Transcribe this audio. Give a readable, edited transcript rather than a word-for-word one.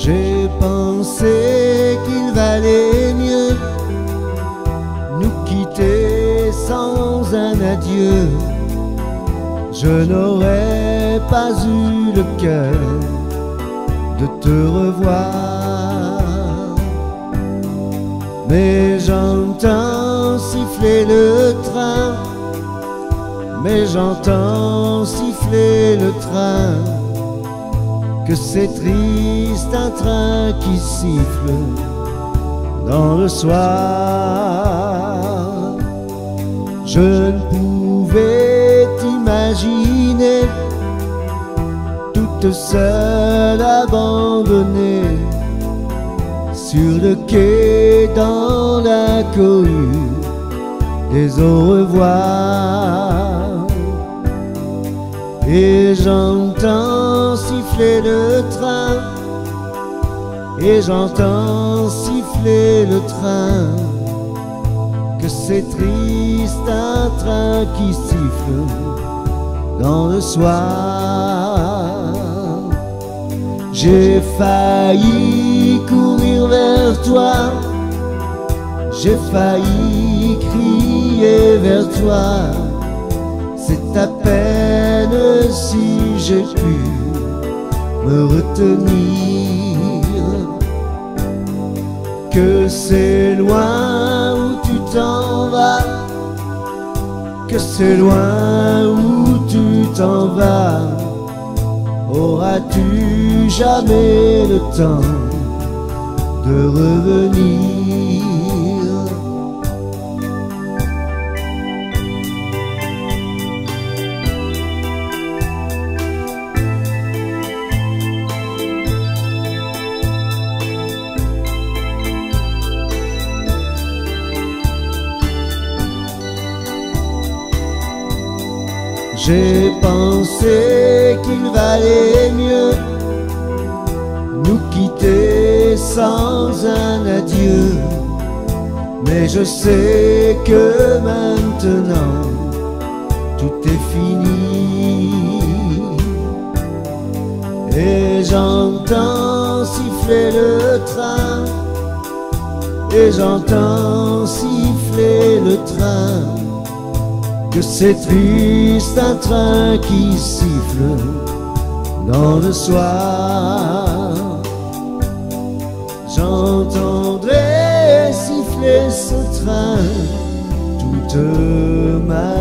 J'ai pensé qu'il valait mieux nous quitter sans un adieu. Je n'aurais pas eu le cœur de te revoir. Mais j'entends siffler le train, mais j'entends siffler le train, que c'est triste un train qui siffle dans le soir. Je ne pouvais t'imaginer toute seule abandonnée sur le quai dans la cohue des au revoir. Et j'entends siffler le train, et j'entends siffler le train, que c'est triste un train qui siffle dans le soir. J'ai failli courir vers toi, j'ai failli crier vers toi. C'est à peine si j'ai pu me retenir, que c'est loin où tu t'en vas, que c'est loin où tu t'en vas. Auras-tu jamais le temps de revenir? J'ai pensé qu'il valait mieux nous quitter sans un adieu, mais je sais que maintenant tout est fini. Et j'entends siffler le train, et j'entends siffler le train, que c'est triste un train qui siffle dans le soir. J'entendrai siffler ce train toute ma